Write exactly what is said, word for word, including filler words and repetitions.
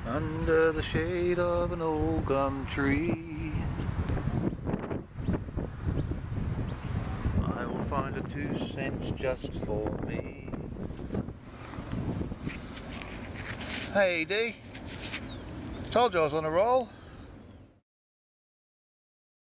under the shade of an old gum tree. I will find a two cents just for me. Hey D, told you I was on a roll.